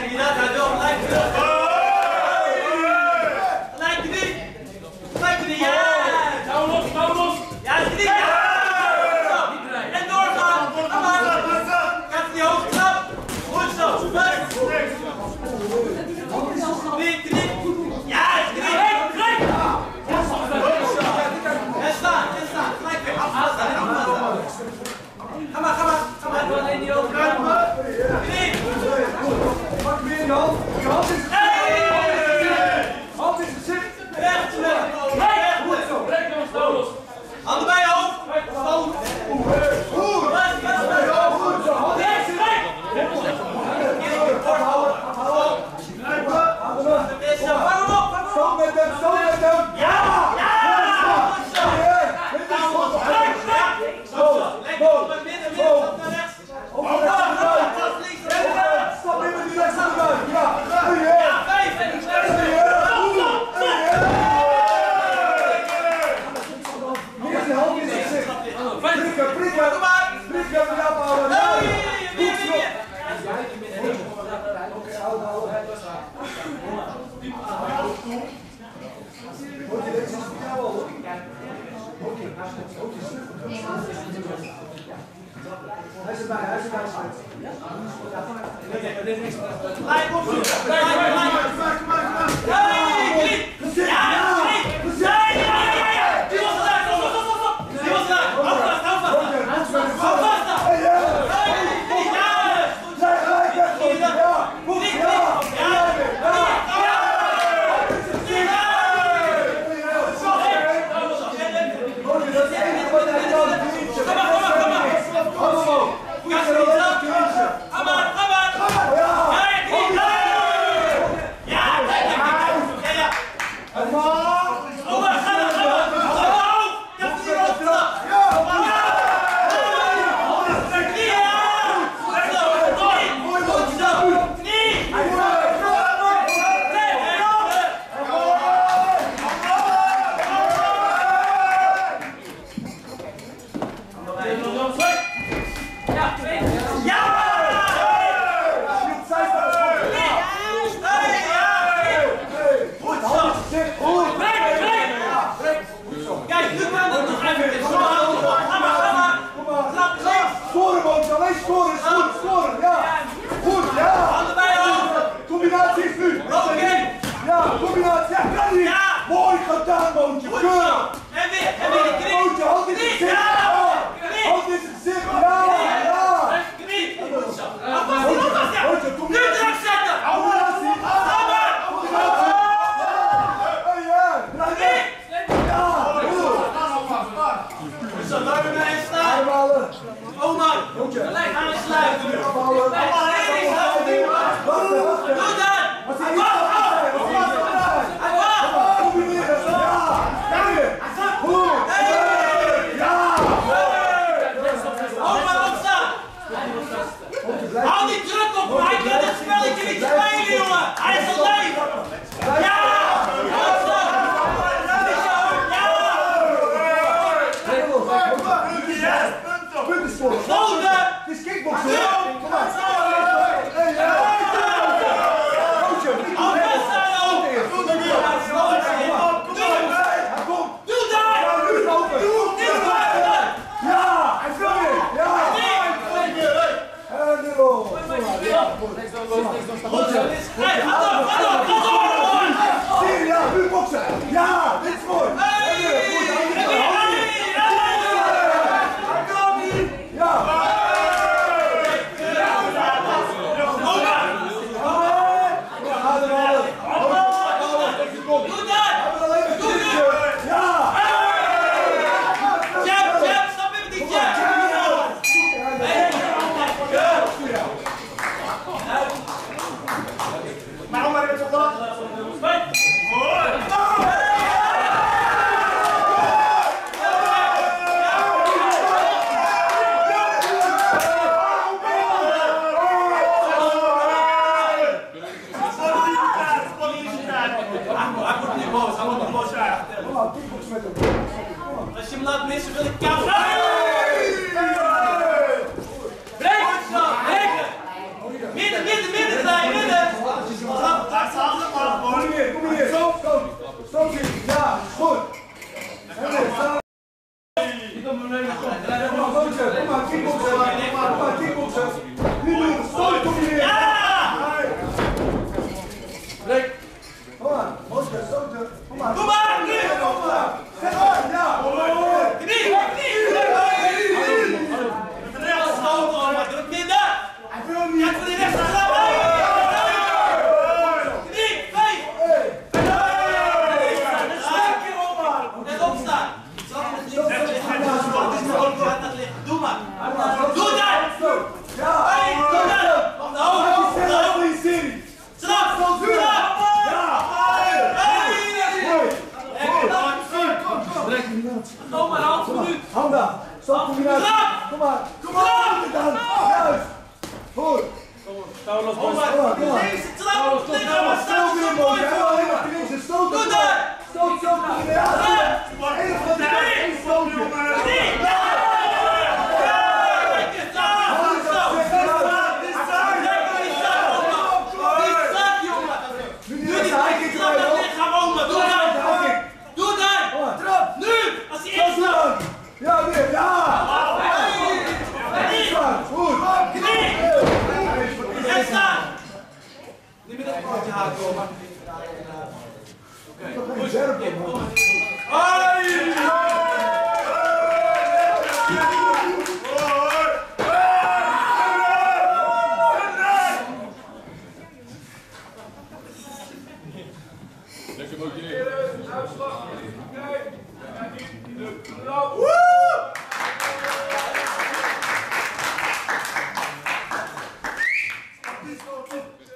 wie dat? Hij wil gelijk terug. Gelijk erin. Gelijk erin, ja! Hou los, hou los! Ja, erin, ja! En doorgaan! Kom maar! Gaat in die hoge trap! Goed zo! Erin! Ja, erin! En staan! Gelijk weer afstaan! Ga maar! Alleen die hoge trap! Erin! Pak hem weer in je hand. Je hand is hand is gezicht. Recht! Goed zo. Handen bij je hoofd! Stand! Goed zo. Hand is gezicht. Stand met hem. Ja! Lekker op het midden, stap naar rechts! Stap in met die rechts naar buiten. Ja. Ja, 5! Hier is die hand in zijn gezicht. Prikken. Kom maar! Prikken met afhouden. Weer! Oké, houden. Hoort je deze voor jou al? Hij is erbij. Blijf op! Scoren, ja! Goed, ja! Handen bij je hoofd! Combinatie is nu! Ja, combinatie, ja, kan niet! Mooi gedaan, Moontje, keurig! En weer die knie! Moontje, hand in het gezicht! Hand in het gezicht, ja! Knie! Goed zo! Opvast, ja! Moontje, Nu combinatie! terug zetten! Combinatie! Combinatie! Ja! Zo, daar weer bij staan! Ademhalen! Omar! Moontje! Aansluiten! Afhouden! Wachten! Doe dat! Combineren! Ja! Goed! Ja! Omar, opstaan! Hou die druk op hem! Hij kan het spelletje niet spelen, jongen! Hij is alleen! Ja! Opstaan! Punten scoren! Noden! Het is kickboksen! Kom maar! Doe dat! Ja! Hij speelt weer! Ja! En Nilo! Ja, nu boksen! Ja! Dit is mooi! Ja! maar, kickboksen. Kom maar, kickboksen. Nu doen we stoot combineren. Breek. Kom maar, Moske, stoten. Kom maar. Kom maar, nu. Kom maar. Zeg maar, ja. Knie. Rechts stoten, maar druk minder. Hij wil niet. Kijk voor die rechts aan. Knie, 5. Net opstaan. Doe maar. Doe dat. Ja. Hey, doe dat. Op de hoofd. Op de hoofd. Straf. Kom maar, half minuut. Handa, stop combinatie. Kom maar. Kom maar. Juist. Goed. Touw los, Kom boys. maar. Deze trap. Dit gaan we Stoot weer, boy. staan. Hij wil alleen maar finishen. Stoot. Doe dat. Stoot. Ja. Eén van de twee. Eén stootje. Ja, weer, ja! Goed! Niet meer dat potje haken, hoor. Lekker motiveren. Woe!